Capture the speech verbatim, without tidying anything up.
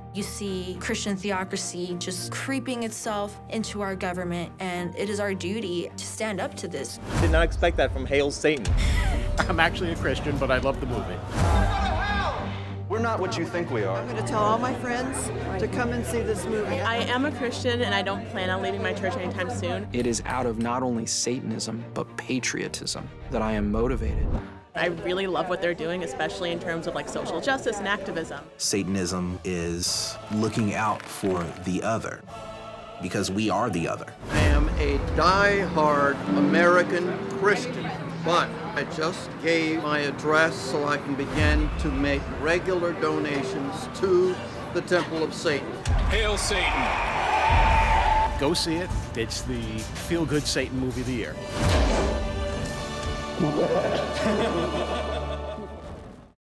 You see Christian theocracy just creeping itself into our government, and it is our duty to stand up to this. Did not expect that from Hail Satan. I'm actually a Christian, but I love the movie. We're not what you think we are. I'm going to tell all my friends to come and see this movie. I am a Christian, and I don't plan on leaving my church anytime soon. It is out of not only Satanism, but patriotism that I am motivated. I really love what they're doing, especially in terms of like social justice and activism. Satanism is looking out for the other, because we are the other. I am a die-hard American Christian, but I just gave my address so I can begin to make regular donations to the Temple of Satan. Hail Satan! Go see it. It's the feel-good Satan movie of the year.